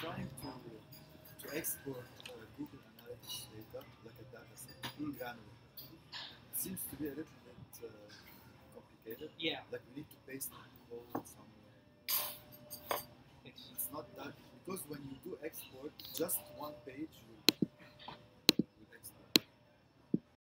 trying to export Google Analytics data like a data set, granular. It seems to be a little bit complicated. Yeah. Like we need to paste the code somewhere. It's not that because when you do export, just one page will